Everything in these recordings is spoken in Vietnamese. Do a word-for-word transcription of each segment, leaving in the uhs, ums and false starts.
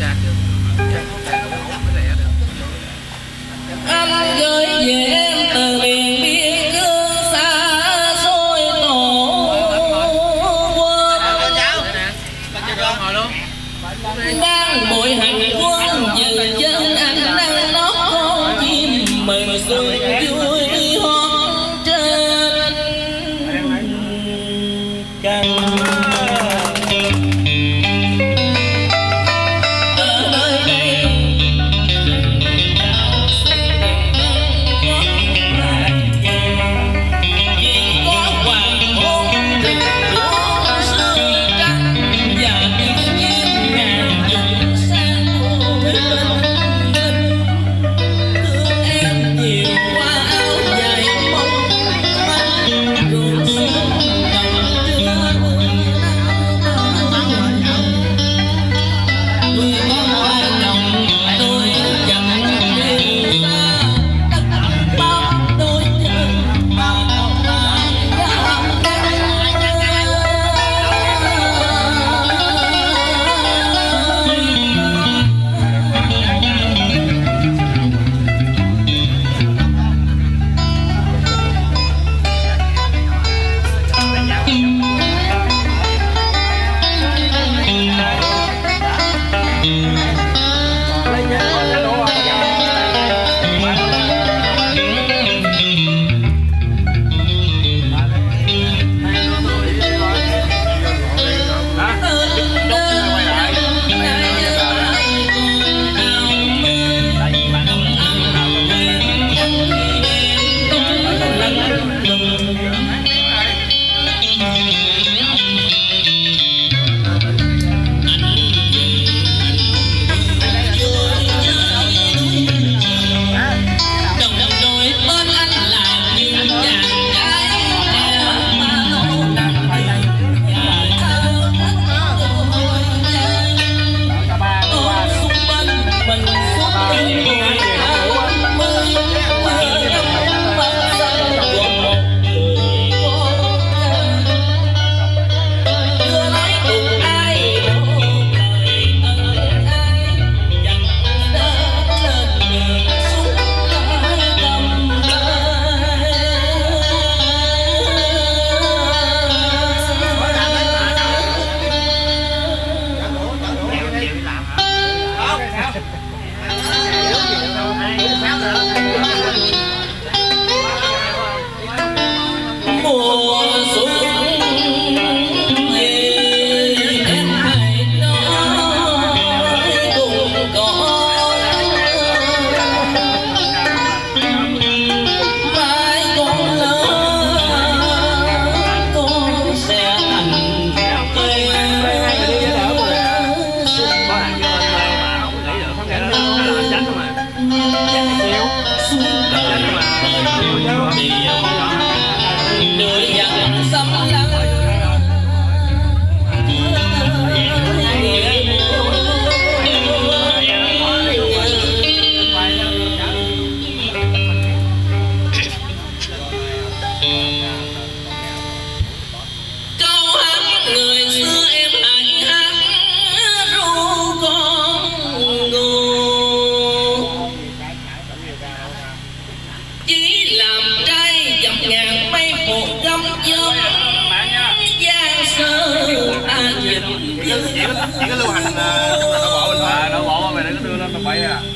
Anh gửi về em từ miền biên cương xa xôi tổ quốc, đang bội hành quân dự chân anh đang nót con chim mừng xuân vui hót trên cành. Chỉ có lưu hành nội bộ mình thôi. Nội bộ mà mày đừng có đưa lên tầm bậy à.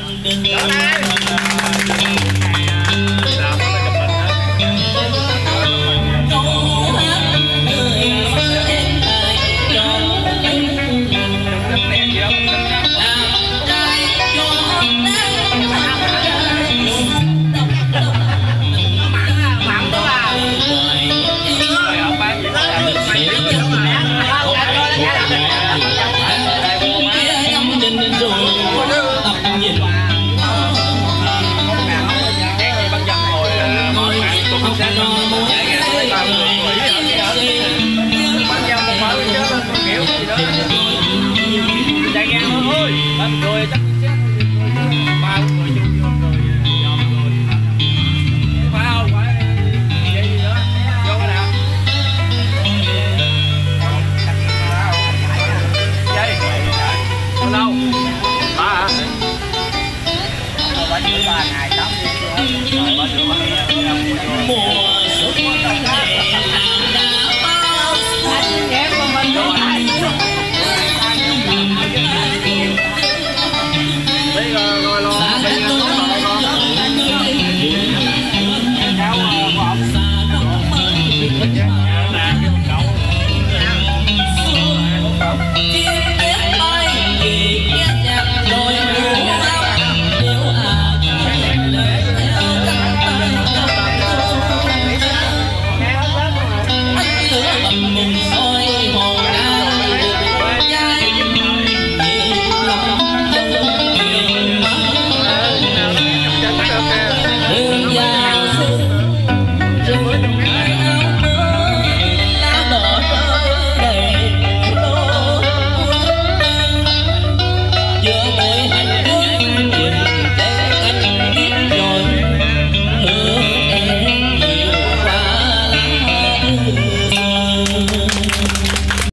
Rồi chắc ba người chung vô rồi dòm người phải không, phải vậy gì nữa vô cái nào dây đâu? Ba hả? Ba chữ ba ngày tám đi. Ba chữ ba ngày. mùa